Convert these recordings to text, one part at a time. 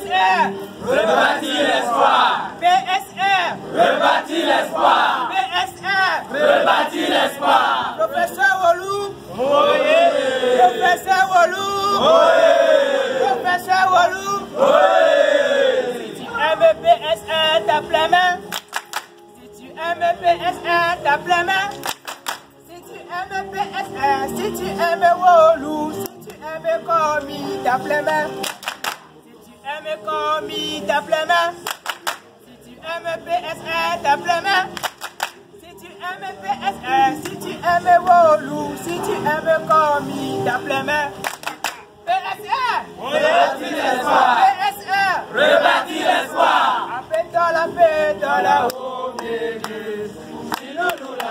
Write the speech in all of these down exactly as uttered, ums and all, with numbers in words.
R, rebâtir l'espoir. P S R, rebâtir l'espoir. P S R, rebâtir l'espoir. Professeur Wolu, oui. Professeur Wolu, oui. Professeur Wolu, oui. Si tu aimes P S R, tape la main. Si tu aimes P S R, tape la main. Si tu aimes P S R, si tu aimes Wolu, si tu aimes Komi, tape la main. Si tu aimes Komi, tape la main. Si tu aimes P S R, tape la main. Si tu aimes P S R, si tu aimes Wolu, si tu aimes Komi, tape la main. P S R, rebâtir l'espoir. P S R, rebâtir l'espoir. Appelle dans la paix, dans la haut, Dieu. Sinon nous la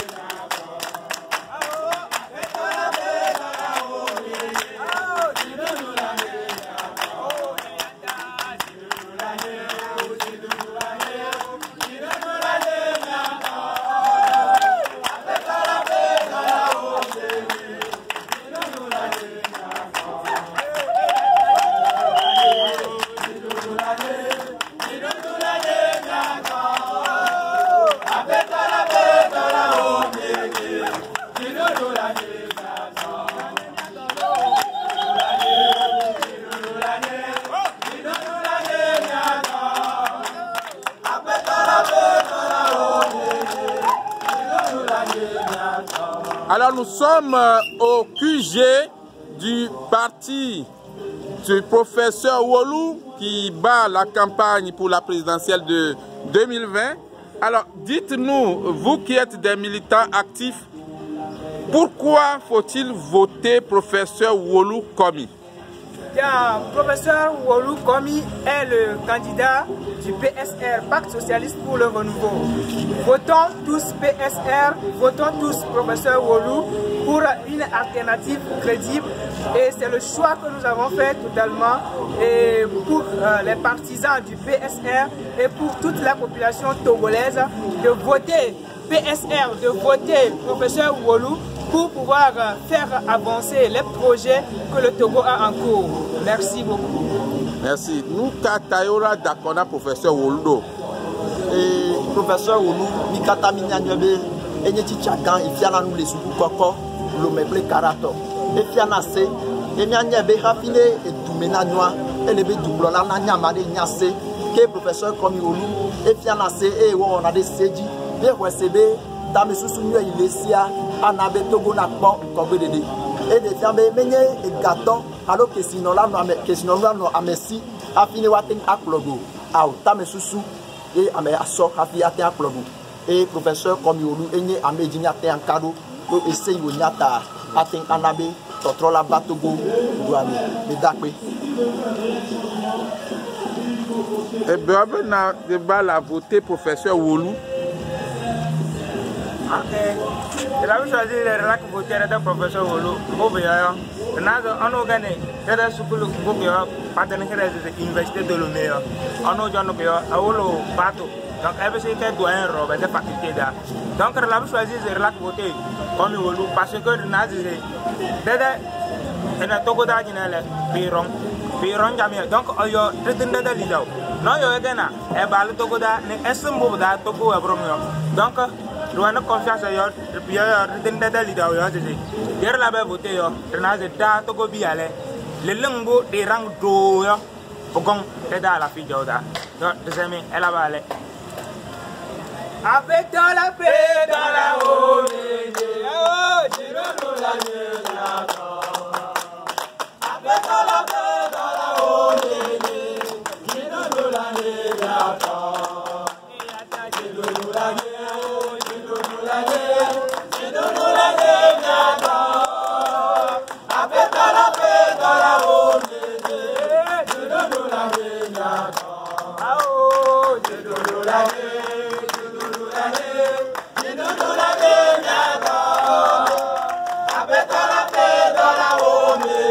Alors nous sommes au Q G du parti du professeur Wolu qui bat la campagne pour la présidentielle de deux mille vingt. Alors dites-nous, vous qui êtes des militants actifs, pourquoi faut-il voter professeur Wolu Komi? Bien, professeur Wolu Komi est le candidat du P S R, Pacte Socialiste pour le Renouveau. Votons tous P S R, votons tous professeur Wolu pour une alternative crédible. Et c'est le choix que nous avons fait totalement et pour euh, les partisans du P S R et pour toute la population togolaise de voter P S R, de voter professeur Wolu pour pouvoir faire avancer les projets que le Togo a en cours. Merci beaucoup. Merci. Nous, Katayora Dakona, professeur Wolu. Et professeur Wolu, Mikata Minyanyebe, Enyeti Tchakan, il y a nous les soukous koko, le meuble karato. Et il y a nassé, et Nyanyebe raffiné, et tout ménagnois, et les doublons, la Nanyamade, Nyassé, que professeur comme Wolu, et il y a nassé, et on a des sédis, et on a des sédis, dans mes sous-soumis, il est si à Anabe Togo Nakban, comme Dédé. Et des femmes, mais et gâteau, alors que sinon là, que sinon là, nous amèsi, à finir wating à Clodo, à Tame Soussou, et à mes assos, à finir à Clodo. Et professeur comme Yolu, et né à Medina, un cadeau, pour essayer de nyata, à Ting Anabe, contre la Batogo, douane, mais d'accord. Et bien, on a débat la voter professeur Wolu. Il a choisi de la voter le professeur Wolu. On a organisé la school partenaire de l'université de Lomé. On a organisé à Wolo Bato. Donc, elle s'est fait doyen Robert de faculté d'art. Donc, elle a choisi de la voter comme Wolu parce que nous avons dit que nous avons dit Piron Jamia. Donc, il y a des gens qui ont non, il y a des gens qui ont des gens donc, nous avons confiance à eux, et nous avons dit que nous avons voté, nous avons dit que nous avons les langues des rangs d'eau, pour qu'on aide à la fille de l'autre. Donc, les amis, elle va aller. Avec dans la paix, dans la haut, avec dans la paix, dans la haut,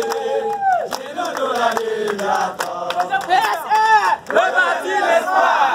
rebâtir l'espoir.